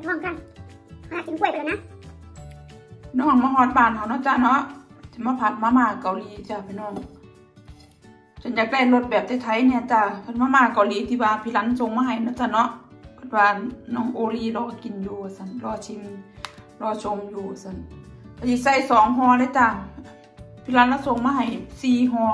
พร้อมกันกินกล้วยไปแล้วนะน้องมาฮอดบ้านเขาเนาะจ้าเนาะจะมาผัดมาม่าเกาหลีจ้าพี่น้องฉันอยากได้รสแบบไทยๆเนี่ยจ้าผัดมาม่าเกาหลีที่ว่าพี่รันส่งมาให้นะจ้าเนาะพัดว่าน้องโอลีรอกินอยู่สันรอชิมรอชมอยู่สันพอดีใส่2 ห่อเลยจ้าพี่รันแล้วส่งมาให้4 ห่อ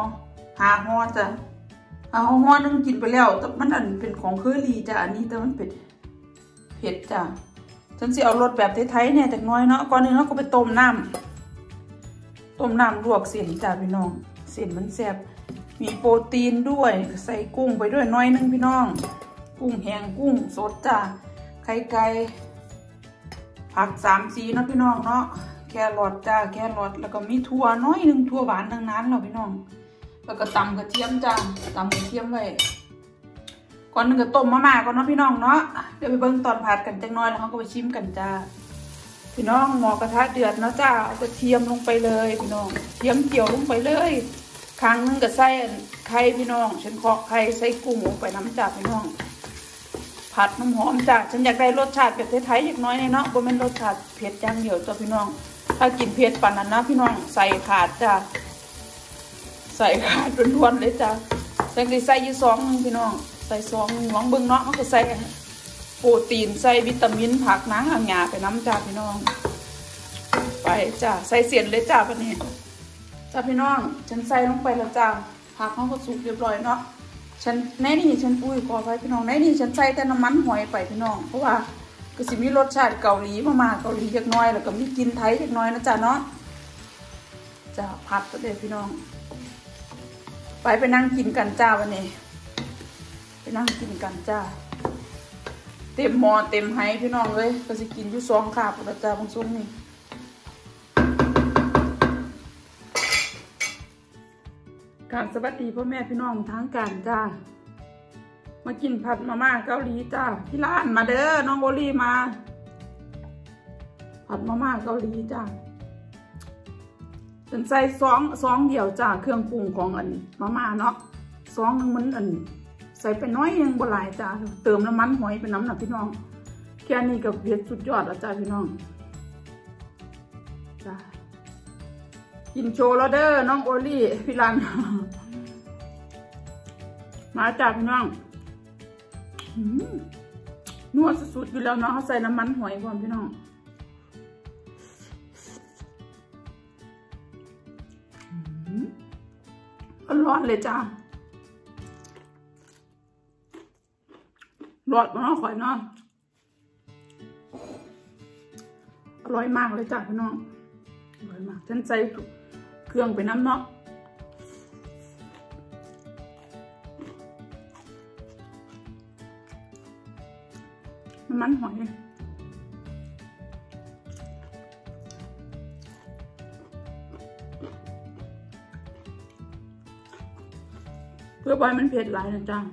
5 ห่อจ้าห่อนึงกินไปแล้วแต่มันอันเป็นของเคอรี่จ้าอันนี้แต่มันเป็นเผ็ดจ้าฉันสิเอารสแบบไทยๆเนี่ยจากน้อยเนาะก่อนนึงเราก็ไปต้มน้ำลวกเส้นจ้าพี่น้องเส้นมันแซ่บมีโปรตีนด้วยใส่กุ้งไปด้วยน้อยนึงพี่น้องกุ้งแห้งกุ้งสดจ้าไข่ไก่ผัก3 สีเนาะพี่น้องเนาะแครอทจ้าแครอทแล้วก็มีถั่วน้อยนึงถั่วหวานทั้งนั้นเราพี่น้องแล้วก็ตำกระเทียมจ้าตำกระเทียมไว้ก่อนนึงก็ต้มมาม่าก่อนเนาะพี่น้องเนาะเดี๋ยวไปเบิ่งตอนผัดกันจังน้อยแล้วเขาก็ไปชิมกันจ้าพี่น้องหม้อกระทะเดือดเนาะจ้าเอากระเทียมลงไปเลยพี่น้องเทียมเกี่ยวลงไปเลยครั้งนึงก็ใส่ไข่พี่น้องฉันเคาะไข่ใส่กุ้งลงไปน้ำจ้าพี่น้องผัดน้ำหอมจ้าฉันอยากได้รสชาติแบบไทยๆอย่างน้อยเนาะบ่แม่นรสชาติเผ็ดอย่างเดียวจ้าพี่น้องถ้ากินเผ็ดปานนั้นนะพี่น้องใส่ขาดจ้าใส่ขาดล้วนๆเลยจ้าจังได้ใส่อยู่2 นึงพี่น้องใส่2 นึงลองเบิ่งเนาะมันก็ใส่โปรตีนใส่วิตามินผักน้ำหางหยาไปน้ำจ้าพี่น้องไปจ้าใส่เสียนเลยจ้าวันนี้จ้าพี่น้องฉันใส่ลงไปแล้วจ้าผักเขาก็สุกเรียบร้อยเนาะฉันในนี่ฉันขอไว้พี่น้องในนี่ฉันใส่แต่น้ำมันหอยไปพี่น้องเพราะว่าก็สิมีรสชาติเกาหลีมาเกาหลีเล็กน้อยแล้วก็มีกินไทยเล็กน้อยนะจ้าเนาะจ้าผัดก็ได้พี่น้องไปนั่งกินกันจ้าวันนี้ไปนั่งกินกันจ้าเต็มหม้อเต็มไห้พี่น้องเลยก็สิกินอยู่2 คาบแล้วจ้าบางช่วงนี้การสวัสดีพ่อแม่พี่น้องทั้งกันจ้ามากินผัดมาม่าเกาหลีจ้าพี่ล้านมาเด้อน้องโอลี่มาผัดมาม่าเกาหลีจ้าเป็นใส่ซองเดียวจ้าเครื่องปรุงของอันมาม่าเนาะ2 นึงมันอันใส่ไปน้อยยังบ่หลายจ้าเติมน้ำมันหอยเป็นน้ำหนักพี่น้องแค่นี้กับเผ็ดสุดยอดแล้วจ้าพี่น้องจ้ากินโชว์แล้วเด้อน้องโอลี่พี่รันมาจ้าพี่น้องนัวสุดๆอยู่แล้วเนาะเขาใส่น้ำมันหอยก่อนพี่น้องร้อนเลยจ้าร้อนมากข่อยเนาะอร่อยมากเลยจ้าพี่น้องอร่อยมากฉันใส่เครื่องไปน้ำเนาะน้ำมันหอยเพื่อไว้มันเผ็ดหลายนะจ้า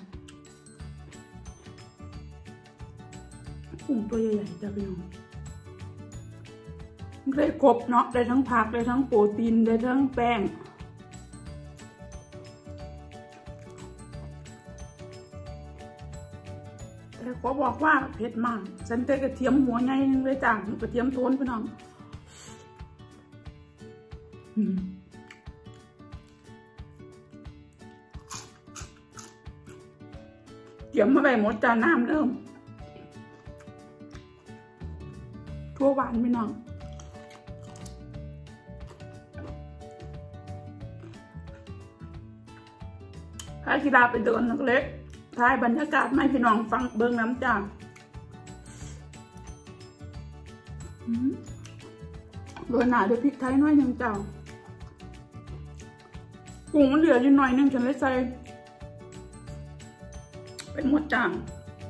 กุ้งตัวใหญ่ๆจ้าพี่น้องได้ครบเนาะได้ทั้งผักได้ทั้งโปรตีนได้ทั้งแป้งแต่ขอบอกว่าเผ็ดมากฉันได้กระเทียมหัวใหญ่นึงเลยจ้ากระเทียมโทนพี่น้องเตรียมมาไปหมดจานน้ำเริ่มทั่วหวานพี่น้องพากีฬาไปเดินนักเล็กถ่ายบรรยากาศไม่พี่น้องฟังเบิ้งน้ำจ้าโรยหนาด้วยพริกไทยน้อยนึงจ้ากุ้งมันเหลืออยู่หน่อยนึงฉันเลยใส่เป็นหมดจาน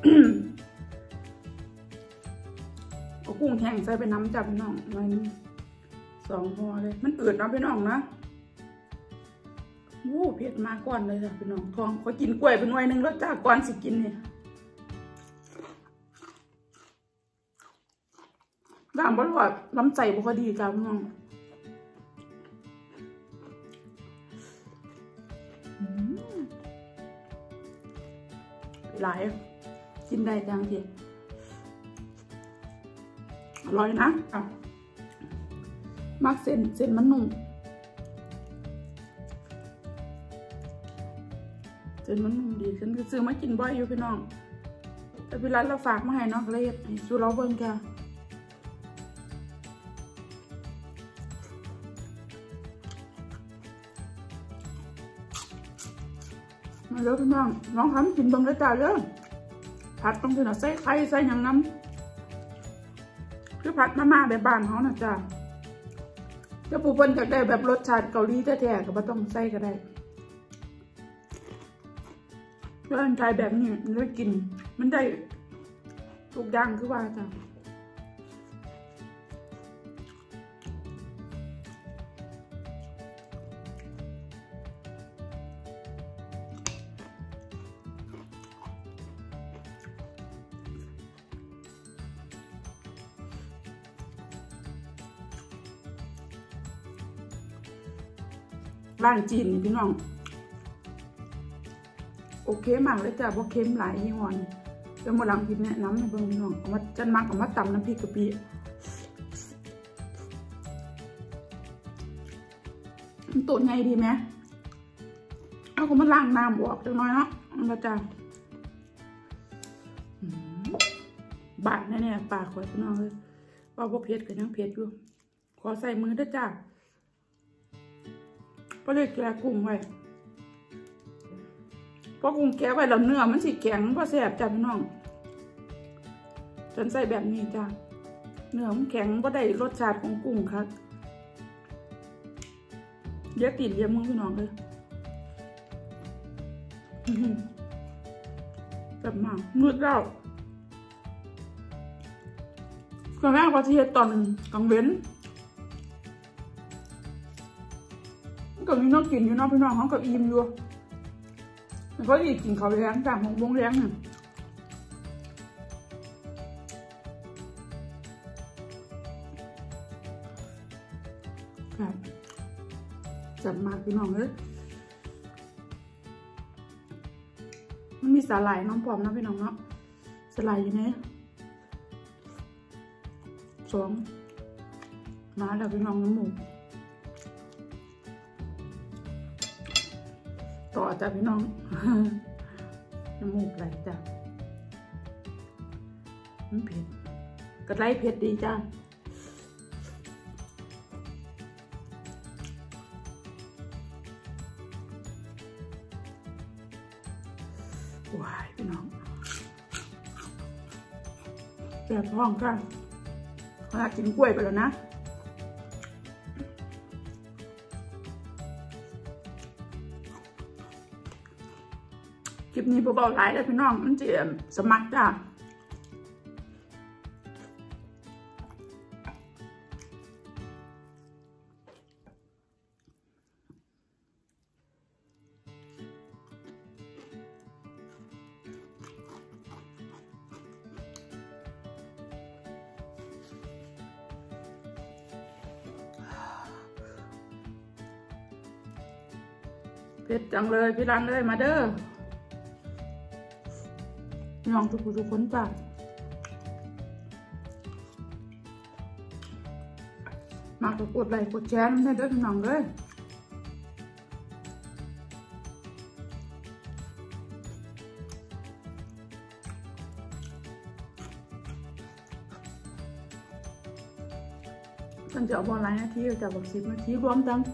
เอากุ้งแห้งใส่ไปน้ำจับพี่น้องหน่อยนึง2 ห่อเลยมันอืดนะพี่น้องนะโอ้เผ็ดมาก่อนเลยจ้ะพี่น้องทองขอกินกล้วยเป็นหน่วยนึงแล้วจ้าก่อนสิกินเนี่ยด่างบรอดล้ำใจบุคดีจ้าพี่น้องหลายกินได้จังทีร่อยนะมักเส้นมันนุ่มเส้นมันนุ่มดีฉันก็ซื้อมากินบ่อยอยู่พี่น้องแต่เวลาเราฝากมาให้น้องเลยให้สู้เราเบิ่งจ้ะมาเร็วพี่น้องทำกินเบิ่งได้จ้าเด้อผัดตรงที่เราใส่ไข่ใส่หยังน้ำคือผัดมาแบบบ้านเขานะจ้าถ้าปูเปิ้ลอยากได้แบบรสชาติเกาหลีแท้ๆก็ไม่ต้องใส่ก็ได้ร่างกายแบบนี้มันได้กินมันได้ทุกอย่างคือว่าจ้าร้านจีนนี่พี่น้องโอเคมากเลยจ้ะเพราะเค็มหลายยี่ห้อเดี๋ยวมาหลังพิมพ์แนะนำให้เบิ่งพี่น้องเอามาจันมักเอามาตำน้ำพริกกะปิมันตัวใหญ่ดีไหมเอาก็มาล้างน้ำออกจังน้อยเนาะนะจ้ะบาดแน่ๆปากข่อยพี่น้องเลยว่าพวกเผ็ดก็ยังเผ็ดอยู่ขอใส่มือด้วยจ้ะก็เลยแกะกุ้งไว้เพราะกุ้งแกะไว้แล้วเนื้อมันสิแข็งเพราะแสบจ้ะพี่น้องฉันใส่แบบนี้จ้ะเนื้อมันแข็งเพราะได้รสชาติของกุ้งครับเดี๋ยวติดเดี๋ยวมึงพี่น้องเลยแบบมากมืดแล้วก็แม่ก็ที่ตอนกลางเว้นก็มีน้องกินอยู่น้องพี่น้องเขาก็อิ่มอยู่มันก็อีกกินข้าวแรงจาก6 โมงแรงเนี่ยครับจัดมากพี่น้องเลยมันมีสาหร่ายน้องปอมนะพี่น้องเนาะสาหร่ายอยู่ไหน2มาแล้วพี่น้องน้ำหมูต่อจ้ะพี่น้องน้ำมูกไหลจ้ะมันเผ็ดกระไรเผ็ดดีจ้ะว้ายพี่น้องแซ่บท้องกันขนาดกินกล้วยไปแล้วนะคลิปนี้เบาๆหลายแล้วพี่น้องมันจะสมัครจ้าเผ็ดจังเลยพี่รันเลยมาเด้อน้องทุกคนจ้ะมากกดไลค์กดแชร์ให้ด้วยน้องเลยฉันจะเอาบอลไลน์นาทีจะบอก10 นาทีรวมทั้ง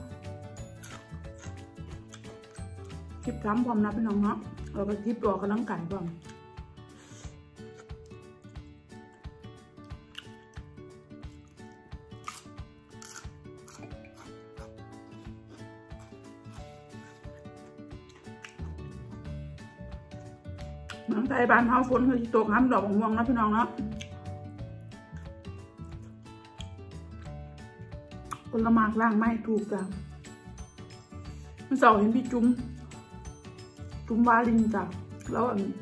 คลิปทำพร้อมนะพี่น้องเนาะเราไปคลิปตัวกำลังไก่พร้อมเมืองไทยบ้านเฮาฝนคือตกน้ำดอกม่วงนะพี่น้องเนาะผลไม้ล่างไม่ถูกจ้ะมันเสาร์เห็นพี่จุ้มวาลินจ้ะแล้ว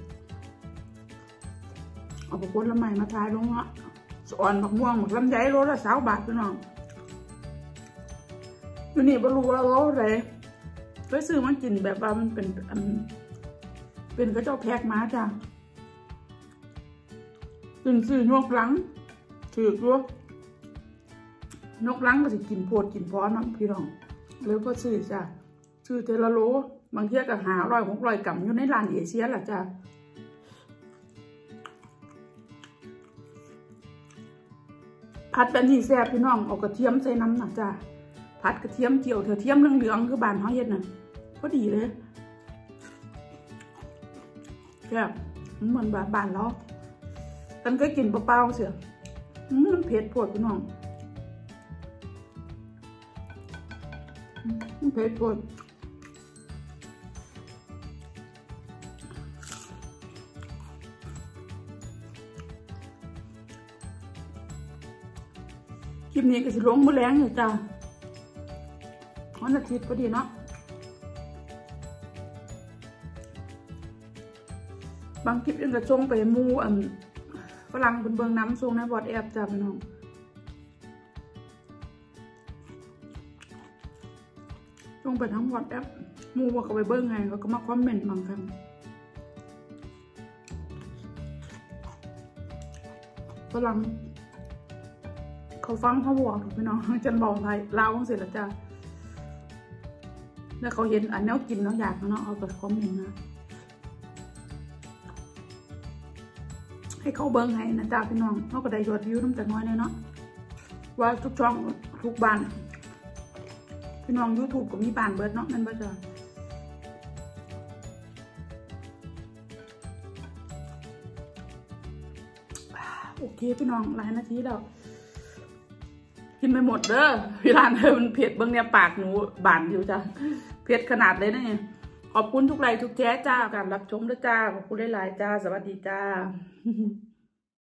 เอาผลไม้มาทายลงอ่ะสอนบักม่วงบักลำไยโลละ20 บาทพี่น้องวันนี้บรูว่าโลอะไรเคยซื้อมากินแบบว่ามันเป็นกระเจ้าแพ็กมาจ้ะซื้อยกหลังถือด้วยนกลังก็สิกินโพดกินพอเนาะพี่น้องแล้วก็ซื้อจ้ะซื้อเทละโลบางเที่ยก็หา100-600 กรัมอยู่ในร้านเอเชียล่ะจ้ะผัดแบบนี้แซ่บพี่น้องเอากระเทียมใส่น้ำนะจ้ะผัดกระเทียมเจียวเทียมเหลืองๆคือบ้านเขาเฮ็ดน่ะพอดีเลยแซ่บเหมือนบ้านเรากันก็กินเปล่าๆเสียมันเผ็ดโพดพี่น้องมันเผ็ดโพดคลิปนี้ก็สิลงมื้อแลงอยู่จ้าวันอาทิตย์พอดีเนาะบางคลิปยังกระชงไปมูฝรั่งเบิ่งน้ำส่งในวอทแอปจ้าพี่น้องส่งไปทั้งวอทแอปมูว่าเขาไปเบิ่งไงเขาก็มาคอมเมนต์บางครั้งฝรั่งเขาฟังเขาบอกถูกพี่น้องจันบอกไทยลาวเสร็จแล้วจ้าแล้วเขาเห็นอันนี้กินแล้วอยากเนาะเอาไปคอมเมนต์นะให้เขาเบิ้งให้นะจ้าพี่น้องเขาก็ได้ยอดวิวน้ำแต่น้อยเลยเนาะว่าทุกช่องทุกบ้านพี่น้อง YouTube ก็มีบ้านเบิร์ดเนาะนั่นเบิร์ดจ้าโอเคพี่น้องหลายนาทีแล้วกินไปหมดเด้อพี่ร้านเธอมันเผ็ดเบิ้งเนี่ยปากหนูบานอยู่จ้าเผ็ดขนาดเลยนะเนี่ยขอบคุณทุกไลค์ทุกแชร์จ้าการรับชมด้วยจ้าขอบคุณหลายๆจ้าสวัสดีจ้า